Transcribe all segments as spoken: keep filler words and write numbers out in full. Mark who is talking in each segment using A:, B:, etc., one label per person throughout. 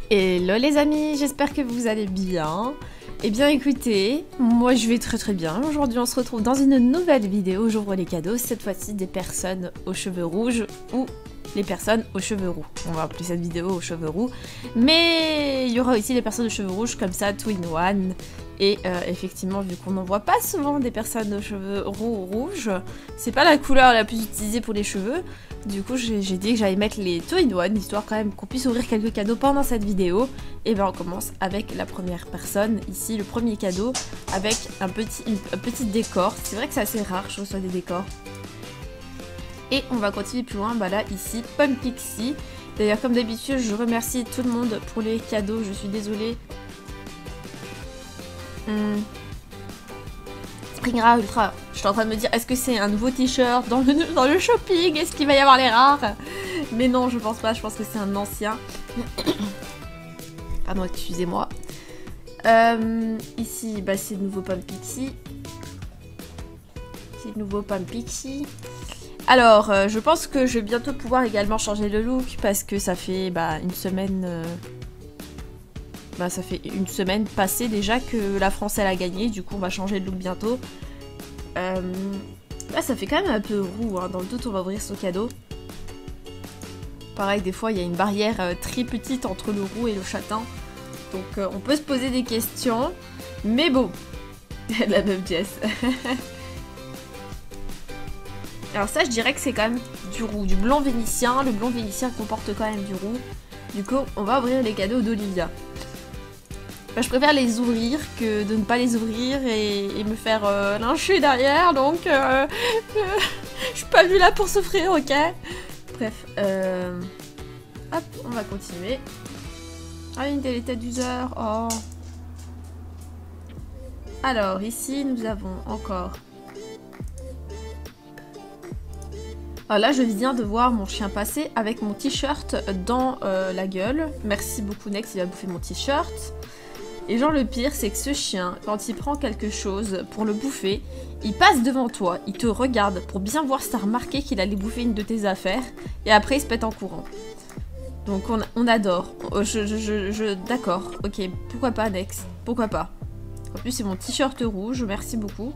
A: Hello les amis, j'espère que vous allez bien. Eh bien écoutez, moi je vais très très bien. Aujourd'hui on se retrouve dans une nouvelle vidéo, j'ouvre les cadeaux, cette fois-ci des personnes aux cheveux rouges ou les personnes aux cheveux roux. On va appeler cette vidéo aux cheveux roux. Mais il y aura aussi des personnes aux cheveux rouges comme ça, two in one. Et euh, effectivement, vu qu'on n'en voit pas souvent des personnes aux cheveux roux ou rouges, c'est pas la couleur la plus utilisée pour les cheveux. Du coup, j'ai dit que j'allais mettre les two in one, histoire quand même qu'on puisse ouvrir quelques cadeaux pendant cette vidéo. Et bien on commence avec la première personne, ici le premier cadeau, avec un petit, une, un petit décor. C'est vrai que c'est assez rare que je reçois des décors. Et on va continuer plus loin, bah là, ici, Pomme Pixie. D'ailleurs, comme d'habitude, je remercie tout le monde pour les cadeaux, je suis désolée. Hum. Springra Ultra, je suis en train de me dire, est-ce que c'est un nouveau t-shirt dans le, dans le shopping? Est-ce qu'il va y avoir les rares? Mais non, je pense pas, je pense que c'est un ancien. Pardon, excusez-moi. Euh, ici, bah, c'est le nouveau Pomme Pixie. C'est le nouveau Pomme Pixie. Alors, euh, je pense que je vais bientôt pouvoir également changer le look parce que ça fait bah, une semaine... Euh... Bah, ça fait une semaine passée déjà que la France elle a gagné, du coup on va changer de look bientôt. Euh... Là ça fait quand même un peu roux, hein. Dans le doute on va ouvrir ce cadeau. Pareil, des fois il y a une barrière euh, très petite entre le roux et le châtain. Donc euh, on peut se poser des questions, mais bon, la même pièce. Alors ça je dirais que c'est quand même du roux, du blanc vénitien. Le blanc vénitien comporte quand même du roux. Du coup on va ouvrir les cadeaux d'Olivia. Bah, je préfère les ouvrir que de ne pas les ouvrir et, et me faire euh, lyncher derrière, donc euh, euh, je suis pas venue là pour souffrir, ok? Bref, euh, hop, on va continuer. Ah, une des têtes d'user, oh. Alors, ici, nous avons encore... Ah, là, je viens de voir mon chien passer avec mon t-shirt dans euh, la gueule. Merci beaucoup, Nex, il a bouffé mon t-shirt. Et genre le pire, c'est que ce chien, quand il prend quelque chose pour le bouffer, il passe devant toi, il te regarde pour bien voir si t'as remarqué qu'il allait bouffer une de tes affaires, et après il se pète en courant. Donc on, on adore. Je, je, je, je d'accord, ok, pourquoi pas Nex, pourquoi pas. En plus c'est mon t-shirt rouge, merci beaucoup.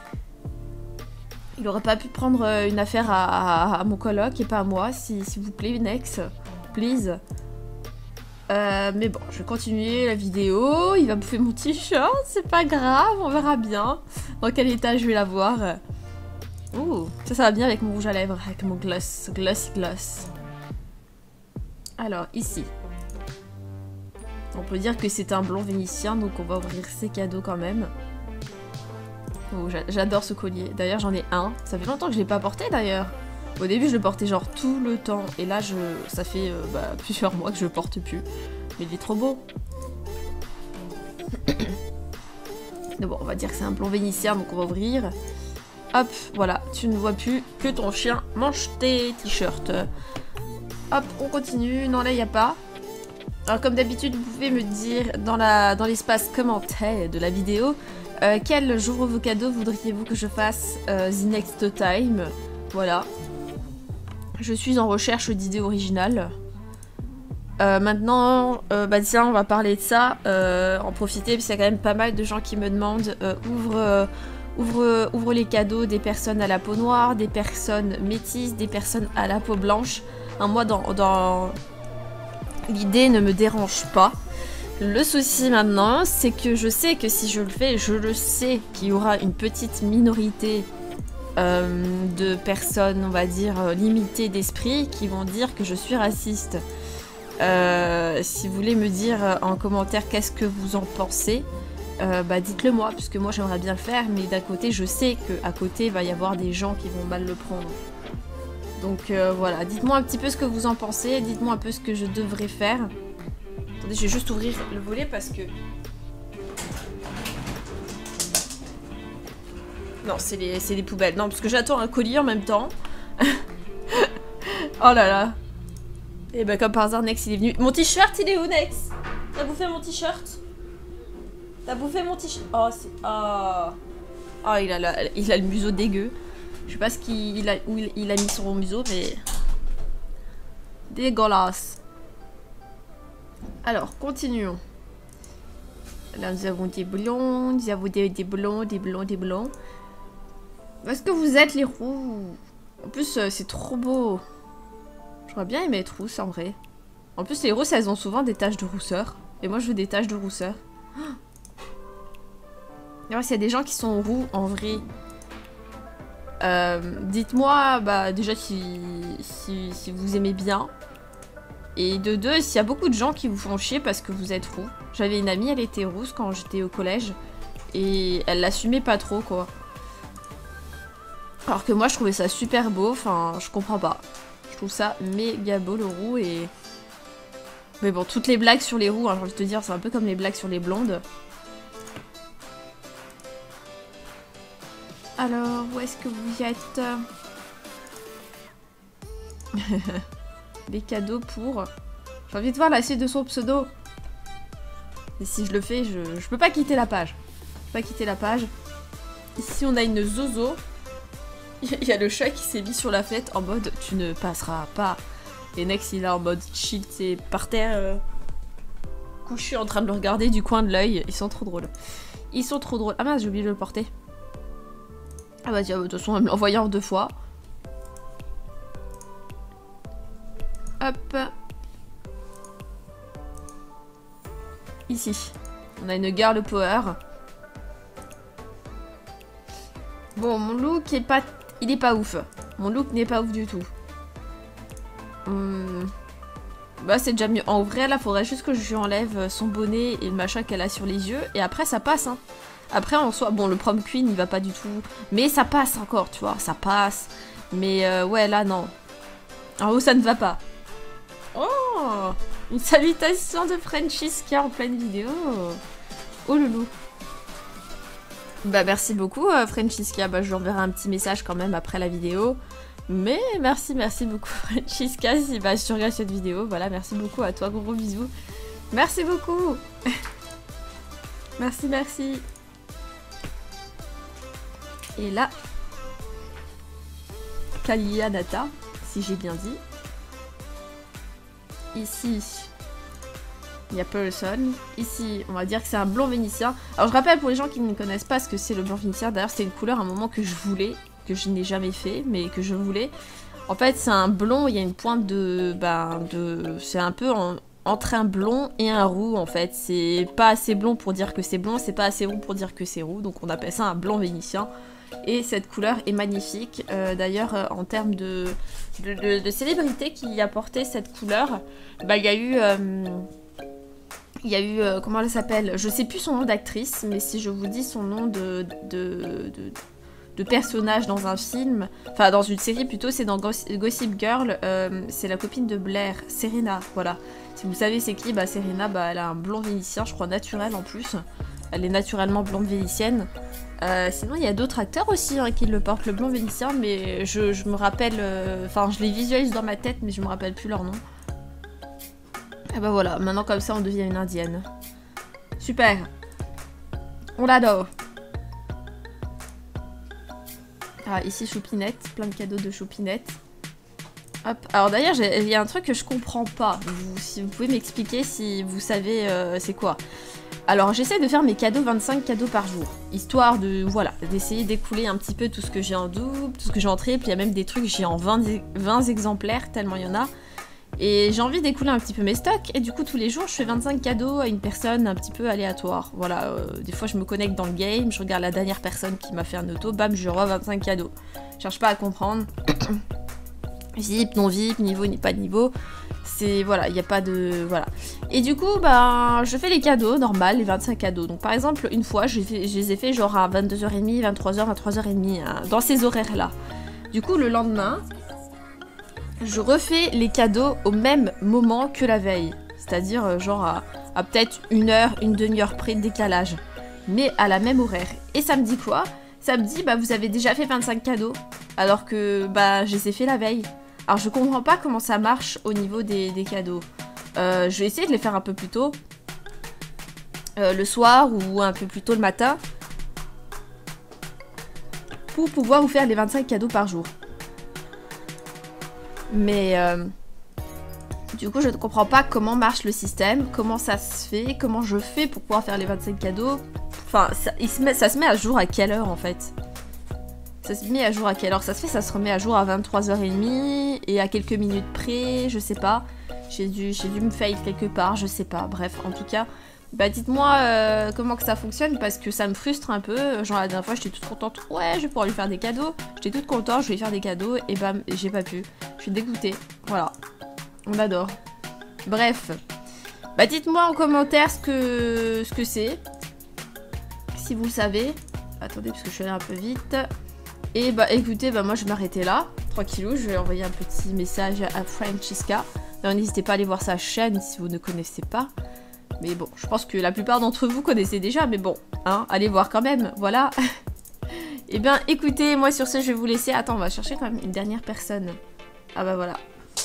A: Il aurait pas pu prendre une affaire à, à, à mon coloc et pas à moi, s'il si, vous plaît Nex, please. Euh, mais bon, je vais continuer la vidéo. Il va bouffer mon t-shirt, c'est pas grave, on verra bien dans quel état je vais l'avoir. Ouh, ça, ça va bien avec mon rouge à lèvres, avec mon gloss, gloss, gloss. Alors, ici. On peut dire que c'est un blond vénitien, donc on va ouvrir ses cadeaux quand même. Oh, j'adore ce collier. D'ailleurs, j'en ai un. Ça fait longtemps que je l'ai pas porté d'ailleurs. Au début je le portais genre tout le temps et là je ça fait euh, bah, plusieurs mois que je le porte plus. Mais il est trop beau. Mais bon, on va dire que c'est un blond vénitien donc on va ouvrir. Hop, voilà, tu ne vois plus que ton chien mange tes t-shirts. Hop, on continue. Non là il n'y a pas. Alors comme d'habitude vous pouvez me dire dans la dans l'espace commentaire de la vidéo euh, quel j'ouvre vos cadeaux voudriez-vous que je fasse euh, the next time. Voilà. Je suis en recherche d'idées originales. Euh, maintenant, euh, bah tiens, on va parler de ça, euh, en profiter, parce qu'il y a quand même pas mal de gens qui me demandent euh, ouvre, euh, ouvre, ouvre les cadeaux des personnes à la peau noire, des personnes métisses, des personnes à la peau blanche. Hein, moi, dans, dans... l'idée ne me dérange pas. Le souci maintenant, c'est que je sais que si je le fais, je le sais qu'il y aura une petite minorité Euh, de personnes, on va dire, euh, limitées d'esprit qui vont dire que je suis raciste. Euh, si vous voulez me dire euh, en commentaire qu'est-ce que vous en pensez, euh, bah dites-le moi, puisque moi j'aimerais bien le faire, mais d'un côté je sais qu'à côté il va y avoir des gens qui vont mal le prendre. Donc euh, voilà, dites-moi un petit peu ce que vous en pensez, dites-moi un peu ce que je devrais faire. Attendez, je vais juste ouvrir le volet parce que... Non, c'est les, les poubelles. Non, parce que j'attends un colis en même temps. Oh là là. Et bah comme par hasard, Nex il est venu. Mon t-shirt il est où, Nex? T'as bouffé mon t-shirt? T'as bouffé mon t-shirt? Oh, c'est... Oh. Oh, il a, la, il a le museau dégueu. Je sais pas ce qu'il a, où il, il a mis son museau, mais... Dégueulasse. Alors, continuons. Là, nous avons des blonds, nous avons des, des blonds, des blonds, des blonds. Où est-ce que vous êtes, les roux? En plus, euh, c'est trop beau. J'aurais bien aimé être rousse, en vrai. En plus, les rousses, elles ont souvent des taches de rousseur. Et moi, je veux des taches de rousseur. Alors, s'il y a des gens qui sont roux, en vrai... Euh, dites-moi, bah, déjà, si, si, si vous aimez bien. Et de deux, s'il y a beaucoup de gens qui vous font chier parce que vous êtes roux. J'avais une amie, elle était rousse quand j'étais au collège. Et elle l'assumait pas trop, quoi. Alors que moi, je trouvais ça super beau. Enfin, je comprends pas. Je trouve ça méga beau, le roux. Et... Mais bon, toutes les blagues sur les roux, hein, j'ai envie de te dire, c'est un peu comme les blagues sur les blondes. Alors, où est-ce que vous y êtes? Des cadeaux pour... J'ai envie de voir la suite de son pseudo. Et si je le fais, je, je peux pas quitter la page. Je peux pas quitter la page. Ici, on a une Zozo. Il y a le chat qui s'est mis sur la fête en mode « Tu ne passeras pas ». Et Nex, il est en mode chill, c'est par terre, euh, couché en train de le regarder du coin de l'œil. Ils sont trop drôles. Ils sont trop drôles. Ah mince, j'ai oublié de le porter. Ah bah tiens, de toute façon, elle me l'a envoyé en deux fois. Hop. Ici. On a une girl power. Bon, mon look est pas... Il est pas ouf. Mon look n'est pas ouf du tout. Hum... Bah c'est déjà mieux. En vrai, là, faudrait juste que je lui enlève son bonnet et le machin qu'elle a sur les yeux. Et après, ça passe, hein. Après, en soi... Bon, le prom queen, il va pas du tout. Mais ça passe encore, tu vois. Ça passe. Mais euh, ouais, là, non. En haut, ça ne va pas. Oh, une salutation de Francesca en pleine vidéo. Oh loulou. Bah merci beaucoup euh, Francesca. Bah je lui enverrai un petit message quand même après la vidéo. Mais merci, merci beaucoup Francesca. Si bah, tu regardes cette vidéo, voilà, merci beaucoup à toi. Gros bisous. Merci beaucoup. Merci, merci. Et là, Kalia Nata, si j'ai bien dit. Ici, il y a personne. Ici, on va dire que c'est un blond vénitien. Alors je rappelle pour les gens qui ne connaissent pas ce que c'est le blond vénitien. D'ailleurs, c'est une couleur à un moment que je voulais, que je n'ai jamais fait, mais que je voulais. En fait, c'est un blond, il y a une pointe de... Ben, de c'est un peu en, entre un blond et un roux, en fait. C'est pas assez blond pour dire que c'est blond, c'est pas assez roux pour dire que c'est roux. Donc on appelle ça un blond vénitien. Et cette couleur est magnifique. Euh, D'ailleurs, euh, en termes de, de, de, de célébrité qui a porté cette couleur, bah il y a eu... Euh, il y a eu... Euh, comment elle s'appelle? Je sais plus son nom d'actrice, mais si je vous dis son nom de... de, de de personnage dans un film, enfin dans une série plutôt, c'est dans Gossip Girl, euh, c'est la copine de Blair, Serena, voilà. Si vous savez c'est qui, bah Serena, bah elle a un blond vénitien, je crois naturel en plus. Elle est naturellement blonde vénitienne. Euh, sinon il y a d'autres acteurs aussi hein, qui le portent, le blond vénitien, mais je, je me rappelle, enfin euh, je les visualise dans ma tête, mais je me rappelle plus leur nom. Et bah voilà, maintenant comme ça on devient une indienne. Super. On l'adore. Ah, ici Choupinette, plein de cadeaux de Choupinette. Hop, alors d'ailleurs il y a un truc que je comprends pas, vous, si vous pouvez m'expliquer si vous savez euh, c'est quoi. Alors j'essaie de faire mes cadeaux, vingt-cinq cadeaux par jour, histoire de, voilà, d'essayer d'écouler un petit peu tout ce que j'ai en double, tout ce que j'ai en triple, il y a même des trucs, j'ai en vingt, vingt exemplaires, tellement il y en a. Et j'ai envie d'écouler un petit peu mes stocks, et du coup tous les jours je fais vingt-cinq cadeaux à une personne un petit peu aléatoire. Voilà, euh, des fois je me connecte dans le game, je regarde la dernière personne qui m'a fait un auto, bam, je reçois vingt-cinq cadeaux. Je cherche pas à comprendre. V I P, non V I P, niveau, pas de niveau. C'est, voilà, il n'y a pas de... Voilà. Et du coup, bah, je fais les cadeaux, normal, les vingt-cinq cadeaux. Donc par exemple, une fois, je, fait, je les ai fait genre à vingt-deux heures trente, vingt-trois heures, vingt-trois heures trente, hein, dans ces horaires-là. Du coup, le lendemain... je refais les cadeaux au même moment que la veille. C'est-à-dire euh, genre à, à peut-être une heure, une demi-heure près de décalage. Mais à la même horaire. Et ça me dit quoi? Ça me dit, bah vous avez déjà fait vingt-cinq cadeaux. Alors que, bah je les ai fait la veille. Alors je comprends pas comment ça marche au niveau des, des cadeaux. Euh, je vais essayer de les faire un peu plus tôt. Euh, le soir ou un peu plus tôt le matin. Pour pouvoir vous faire les vingt-cinq cadeaux par jour. Mais euh, Du coup, je ne comprends pas comment marche le système, comment ça se fait, comment je fais pour pouvoir faire les vingt-cinq cadeaux. Enfin, ça, il se met, ça se met à jour à quelle heure en fait? Ça se met à jour à quelle heure? Ça se fait, ça se remet à jour à vingt-trois heures trente et à quelques minutes près, je sais pas. J'ai dû, j'ai dû me fail quelque part, je sais pas. Bref, en tout cas, bah dites-moi euh, comment que ça fonctionne parce que ça me frustre un peu. Genre la dernière fois, j'étais toute contente. Ouais, je vais pouvoir lui faire des cadeaux. J'étais toute contente, je vais lui faire des cadeaux et bam, j'ai pas pu. Je suis dégoûtée. Voilà. On adore. Bref. Bah dites-moi en commentaire ce que ce que c'est. Si vous le savez. Attendez, parce que je suis allée un peu vite. Et bah écoutez, bah moi je vais m'arrêter là. Tranquillou, je vais envoyer un petit message à Francesca. N'hésitez pas à aller voir sa chaîne si vous ne connaissez pas. Mais bon, je pense que la plupart d'entre vous connaissez déjà, mais bon, hein, allez voir quand même, voilà. Et bien, écoutez, moi sur ce, je vais vous laisser. Attends, on va chercher quand même une dernière personne. Ah bah voilà.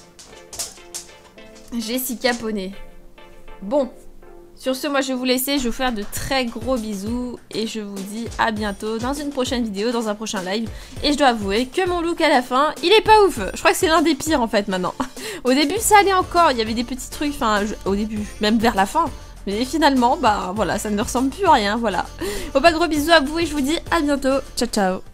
A: Jessica Poney. Bon, sur ce, moi je vais vous laisser, je vais vous faire de très gros bisous. Et je vous dis à bientôt dans une prochaine vidéo, dans un prochain live. Et je dois avouer que mon look à la fin, il est pas ouf. Je crois que c'est l'un des pires en fait maintenant. Au début ça allait encore, il y avait des petits trucs, enfin au début, même vers la fin. Mais finalement, bah voilà, ça ne ressemble plus à rien, voilà. Bon bah gros bisous à vous et je vous dis à bientôt. Ciao ciao.